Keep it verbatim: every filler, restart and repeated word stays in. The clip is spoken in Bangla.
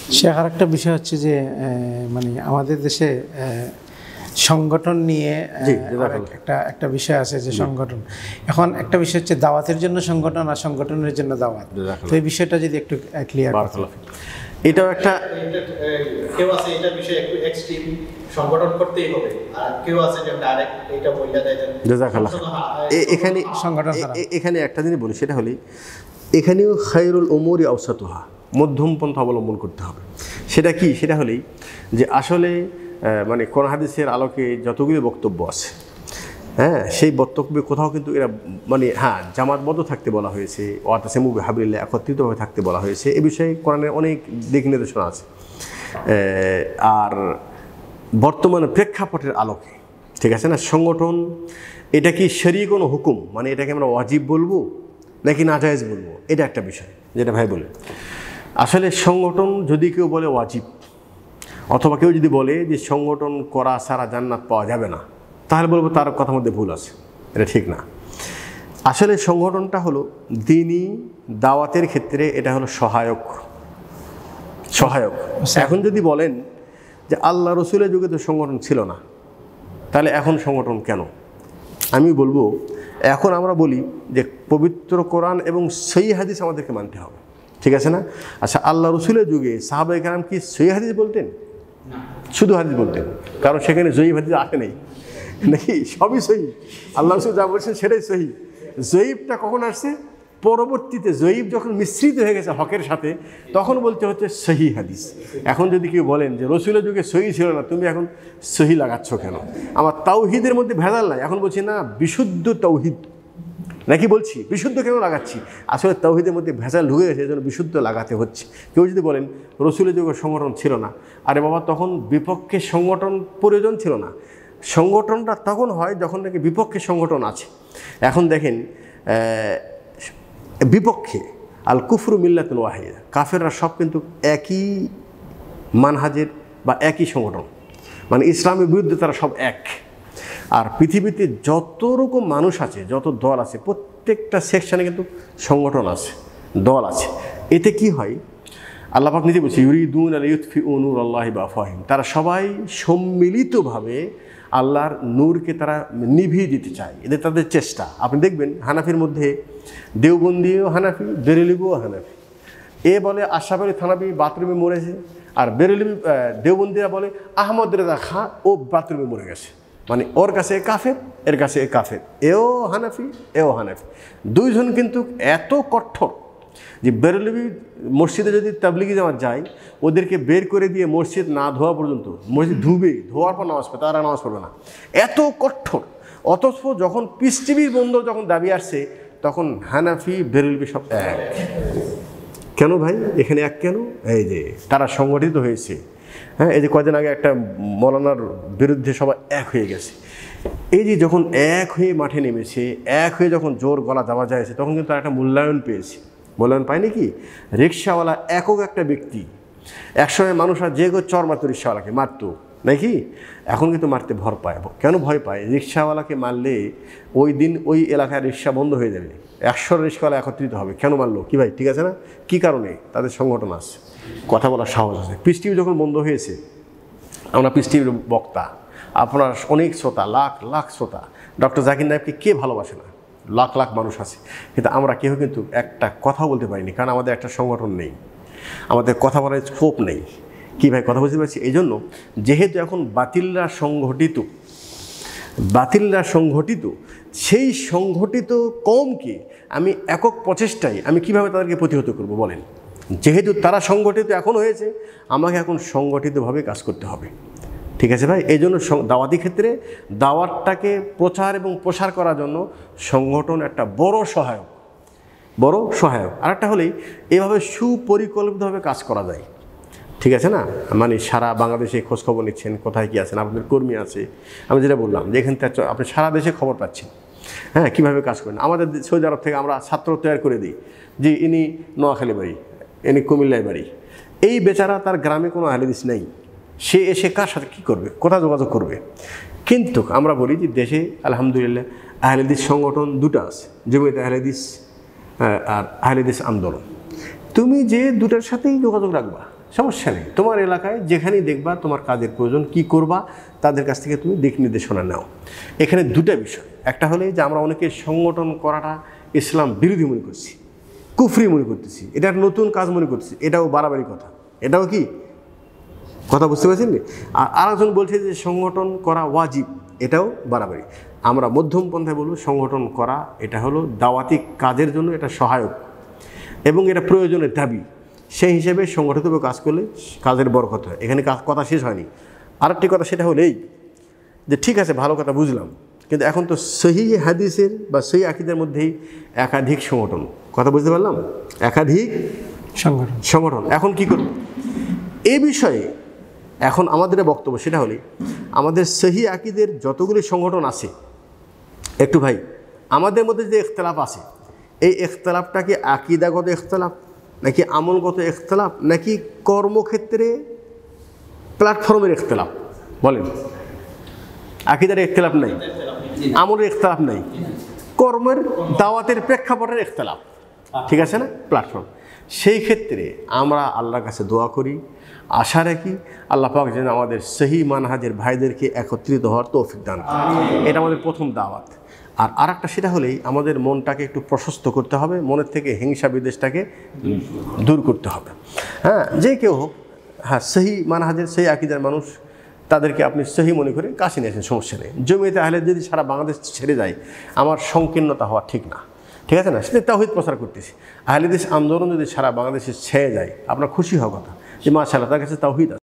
শেখ, আর একটা বিষয় হচ্ছে যে মানে আমাদের দেশে সংগঠন নিয়ে একটা একটা বিষয় আছে যে সংগঠন, এখন একটা বিষয় হচ্ছে দাওয়াতের জন্য সংগঠন আর সংগঠনের জন্য দাওয়াত। তো এই বিষয়টা যদি একটু ক্লিয়ার করেন। এটাও একটা কেউ আছে এটা বিষয়ে একটু এক্সট্রিম সংগঠন করতেই হবে, আর কেউ আছে যে ডাইরেক্ট এটা বইলা দেয়। জাযাকাল্লাহ। এখানে সংগঠন এখানে একটা জিনিস বলি, সেটা হলো এখানেও খায়রুল উমুরি আওসাতুহা, মধ্যম পন্থা অবলম্বন করতে হবে। সেটা কি? সেটা হলেই যে আসলে মানে কোরআন হাদিসের আলোকে যতগুলি বক্তব্য আছে, হ্যাঁ, সেই বক্তব্যে কোথাও কিন্তু এরা মানে হ্যাঁ জামাতবদ্ধ থাকতে বলা হয়েছে, ওয়াতাসিমু বিহাবলিল্লাহ, একত্রিতভাবে থাকতে বলা হয়েছে। এ বিষয়ে কোরআনের অনেক দিক নির্দেশনা আছে। আর বর্তমানে প্রেক্ষাপটের আলোকে, ঠিক আছে না, সংগঠন এটা কি শরীয়ী কোনো হুকুম, মানে এটাকে আমরা ওয়াজিব বলবো নাকি নাজায়েজ বলবো, এটা একটা বিষয় যেটা ভাই বলে। আসলে সংগঠন যদি কেউ বলে ওয়াজিব, অথবা কেউ যদি বলে যে সংগঠন করা ছাড়া জান্নাত পাওয়া যাবে না, তাহলে বলবো তার কথার মধ্যে ভুল আছে, এটা ঠিক না। আসলে সংগঠনটা হলো দ্বীনি দাওয়াতের ক্ষেত্রে এটা হলো সহায়ক সহায়ক এখন যদি বলেন যে আল্লাহ রসুলের যুগে তো সংগঠন ছিল না, তাহলে এখন সংগঠন কেন? আমি বলবো এখন আমরা বলি যে পবিত্র কোরআন এবং সহিহ হাদিস আমাদেরকে মানতে হবে, ঠিক আছে না? আচ্ছা, আল্লাহ রসুলের যুগে সাহাবায়ে কেরাম কি সহিহ হাদিস বলতেন? শুধু হাদিস বলতেন, কারণ সেখানে জয়ীফ হাদিস আসে নেই নাকি? সবই সহিহ, আল্লাহ রসুল যা বলছেন সেটাই সহিহ। জয়ীফটা কখন আসছে? পরবর্তীতে জয়ীফ যখন মিশ্রিত হয়ে গেছে হকের সাথে, তখন বলতে হচ্ছে সহিহ হাদিস। এখন যদি কেউ বলেন যে রসুলের যুগে সহিহ ছিল না, তুমি এখন সহিহ লাগাচ্ছ কেন? আমার তাওহিদের মধ্যে ভেজাল নাই, এখন বলছি না বিশুদ্ধ তাওহিদ, নাকি বলছি বিশুদ্ধ কেন লাগাচ্ছি? আসলে তাওহিদের মধ্যে ভেজাল ঢুকে গেছে, এই জন্য বিশুদ্ধ লাগাতে হচ্ছে। কেউ যদি বলেন রসুলের যুগে সংগঠন ছিল না, আরে বাবা, তখন বিপক্ষে সংগঠন প্রয়োজন ছিল না। সংগঠনটা তখন হয় যখন নাকি বিপক্ষে সংগঠন আছে। এখন দেখেন বিপক্ষে আল কুফরু মিল্লাতুন ওয়াহিদা, কাফেররা সব কিন্তু একই মানহাজের বা একই সংগঠন, মানে ইসলামের বিরুদ্ধে তারা সব এক। আর পৃথিবীতে যত রকম মানুষ আছে, যত দল আছে, প্রত্যেকটা সেকশানে কিন্তু সংগঠন আছে, দল আছে। এতে কি হয়? আল্লাহ পাক নিজে বলছে ইউরিদুন আল ইউতফিউ নূরাল্লাহি বিআফওয়াহিহিম, তারা সবাই সম্মিলিতভাবে আল্লাহর নূরকে তারা নিভিয়ে দিতে চায়, এদের তাদের চেষ্টা। আপনি দেখবেন হানাফির মধ্যে দেওবন্দিও হানাফি, বেরেলভিও হানাফি। এ বলে আশরাফ আলী থানভী বাথরুমে মরেছে, আর বেরেলভি দেওবন্দিরা বলে আহমদ রেজা খাঁ ও বাথরুমে মরে গেছে, মানে ওর কাছে এ কাফের, এর কাছে এ কাফের, এও হানাফি এও হানাফি। দুইজন কিন্তু এত কঠোর যে বেরেলভি মসজিদে যদি তাবলিগি জামাত যায়, ওদেরকে বের করে দিয়ে মসজিদ না ধোয়া পর্যন্ত, মসজিদ ধুবে, ধোয়ার পর নামাজ পড়ে, তারা নামাজ পড়বে না, এত কঠোর। অথচ যখন পিস টিভির বন্ধ যখন দাবি আসছে, তখন হানাফি বেরেলভি সব এক। কেন ভাই এখানে এক কেন? এই যে তারা সংগঠিত হয়েছে। হ্যাঁ, এই যে কয়দিন আগে একটা মৌলানার বিরুদ্ধে সবাই এক হয়ে গেছে। এই যে যখন এক হয়ে মাঠে নেমেছে, এক হয়ে যখন জোর গলা দেওয়া যায়ছে, তখন কিন্তু তারা একটা মূল্যায়ন পেয়েছে। মূল্যায়ন পায়নি কি? রিক্সাওয়ালা একক একটা ব্যক্তি, একসময় মানুষ আর যে কেউ চর মারত রিক্সাওয়ালাকে, মারত নাকি? এখন কিন্তু মারতে ভর পায়। কেন ভয় পায়? রিক্সাওয়ালাকে মারলে ওই দিন ওই এলাকায় রিক্সা বন্ধ হয়ে যাবে, একশো রিক্সাওয়ালা একত্রিত হবে। কেন মারলো? কি ভাই, ঠিক আছে না? কী কারণে? তাদের সংগঠন আছে, কথা বলার সাহস আছে। পিস টিভি যখন বন্ধ হয়েছে, আমরা পিস টিভির বক্তা, আপনার অনেক শ্রোতা, লাখ লাখ শ্রোতা, ডক্টর জাকির নায়েবকে কে ভালোবাসে না? লাখ লাখ মানুষ আছে, কিন্তু আমরা কেউ কিন্তু একটা কথা বলতে পারিনি, কারণ আমাদের একটা সংগঠন নেই, আমাদের কথা বলার স্কোপ নেই। কী ভাই, কথা বুঝতে পারছি? এই জন্য যেহেতু এখন বাতিলরা সংগঠিত, বাতিলরা সংগঠিত, সেই সংগঠিত কমকে আমি একক প্রচেষ্টায় আমি কিভাবে তাদেরকে প্রতিহত করব বলেন? যেহেতু তারা সংগঠিত এখন হয়েছে, আমাকে এখন সংগঠিতভাবে কাজ করতে হবে, ঠিক আছে ভাই? এই জন্য দাওয়াতি ক্ষেত্রে দাওয়াতটাকে প্রচার এবং প্রসার করার জন্য সংগঠন একটা বড় সহায়ক, বড় সহায়ক। আর একটা হলেই এভাবে সুপরিকল্পিতভাবে কাজ করা যায়, ঠিক আছে না? মানে সারা বাংলাদেশে খোঁজখবর নিচ্ছেন, কোথায় কী আছেন, আপনাদের কর্মী আছে। আমি যেটা বললাম যে এখান থেকে আপনি সারা দেশে খবর পাচ্ছেন, হ্যাঁ, কীভাবে কাজ করেন। আমাদের সৌদি আরব থেকে আমরা ছাত্র তৈরি করে দিই যে ইনি নোয়াখালী বাড়ি, ইনি কুমিল্লায় বাড়ি। এই বেচারা তার গ্রামে কোনো আহলে হাদিস নেই, সে এসে কার সাথে কী করবে, কোথায় যোগাযোগ করবে? কিন্তু আমরা বলি যে দেশে আলহামদুলিল্লাহ আহলে হাদিস সংগঠন দুটো আছে, জমিয়ত আহলে হাদিস আর আহলে হাদিস আন্দোলন। তুমি যে দুটার সাথেই যোগাযোগ রাখবা, সমস্যা নেই। তোমার এলাকায় যেখানেই দেখবা তোমার কাজের প্রয়োজন, কি করবা, তাদের কাছ থেকে তুমি দিক নির্দেশনা নাও। এখানে দুটা বিষয়, একটা হলে যে আমরা অনেকে সংগঠন করাটা ইসলাম বিরোধী মনে করছি, কুফরি মনে করতেছি, এটা নতুন কাজ মনে করতেছি, এটাও বাড়াবাড়ি কথা, এটাও কি কথা বুঝতে পারছেন? আর আরেকজন বলছে যে সংগঠন করা ওয়াজিব, এটাও বাড়াবাড়ি। আমরা মধ্যম পন্থায় বলবো সংগঠন করা এটা হলো দাওয়াতি কাজের জন্য এটা সহায়ক এবং এটা প্রয়োজনের দাবি, সেই হিসেবে সংগঠিতভাবে কাজ করলে কাজের বরকত হয়। এখানে কথা শেষ হয়নি। আরেকটি কথা সেটা হলো এই যে ঠিক আছে ভালো কথা বুঝলাম, কিন্তু এখন তো সহি হাদিসের বা সহি আকিদের মধ্যেই একাধিক সংগঠন, কথা বুঝতে পারলাম, একাধিক সংগঠন সংগঠন এখন কি করব এই বিষয়ে এখন আমাদের বক্তব্য সেটা হলে আমাদের সহি আকিদের যতগুলি সংগঠন আছে, একটু ভাই আমাদের মধ্যে যে ইখতিলাফ আছে এই ইখতিলাফটা কি আকিদাগত ইখতিলাফ নাকি আমলগত ইখতিলাফ নাকি কর্মক্ষেত্রে প্ল্যাটফর্মের ইখতিলাফ? বলেন। আকিদার ইখতিলাফ নাই, আমলের ইখতিলাফ নাই, কর্মের দাওয়াতের প্রেক্ষাপটের ইখতিলাফ, ঠিক আছে না, প্ল্যাটফর্ম। সেই ক্ষেত্রে আমরা আল্লাহর কাছে দোয়া করি, আশা রাখি আল্লাহ পাক যেন আমাদের সহি মানহাজের ভাইদেরকে একত্রিত হওয়ার তৌফিক দান করেন। এটা আমাদের প্রথম দাওয়াত। আর আরেকটা সেটা হলেই আমাদের মনটাকে একটু প্রশস্ত করতে হবে, মনের থেকে হিংসা বিদ্বেষটাকে দূর করতে হবে। হ্যাঁ, যে কেউ হোক, হ্যাঁ সহি মানহাজের সহি আকিদার মানুষ, তাদেরকে আপনি সহি মনে করে কাছে নিয়ে আসেন, সমস্যা নেই। জমিয়তে আহলে যদি সারা বাংলাদেশ ছেড়ে যায় আমার সংকীর্ণতা হওয়া ঠিক না, ঠিক আছে না, সেটা তাওহীদ প্রচার করতেছি। আহলে হাদিস আন্দোলন যদি সারা বাংলাদেশে ছেড়ে যায় আপনার খুশি হওয়ার কথা যে মাশাআল্লাহ তার কাছে তাওহীদ আছে।